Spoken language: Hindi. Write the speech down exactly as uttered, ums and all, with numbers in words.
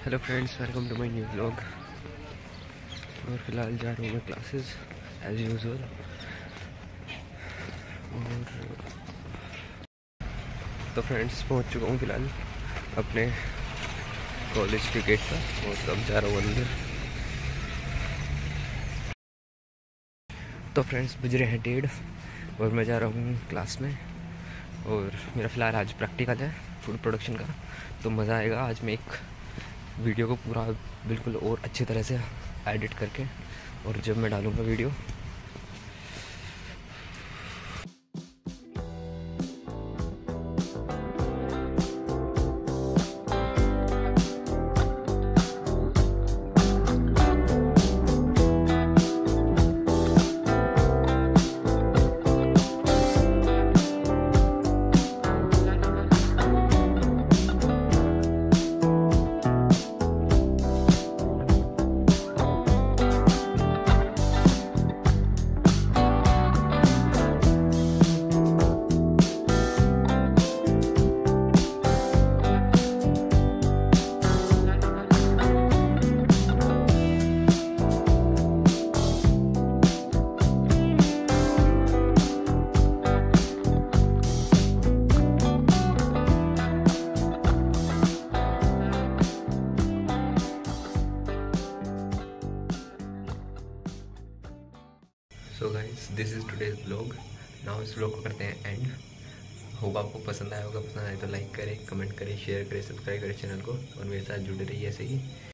Hello friends, welcome to my new blog. और फिलहाल जा रहा हूँ मैं क्लासेस एज यूजुअल। और तो फ्रेंड्स पहुँच चुका हूँ फिलहाल अपने कॉलेज के गेट पर और अब जा रहा हूँ अंदर। तो फ्रेंड्स बज रहे हैं डेढ़ और मैं जा रहा हूँ क्लास में। और मेरा फ़िलहाल आज प्रैक्टिकल है फूड प्रोडक्शन का, तो मज़ा आएगा। आज मैं एक वीडियो को पूरा बिल्कुल और अच्छी तरह से एडिट करके, और जब मैं डालूँगा video so guys, this is today's blog. Now इस ब्लॉग को करते हैं एंड। होप आपको पसंद आया होगा। पसंद आए तो लाइक करें, कमेंट करें, शेयर करें, सब्सक्राइब करें चैनल को और मेरे साथ जुड़े रहिए ऐसे ही।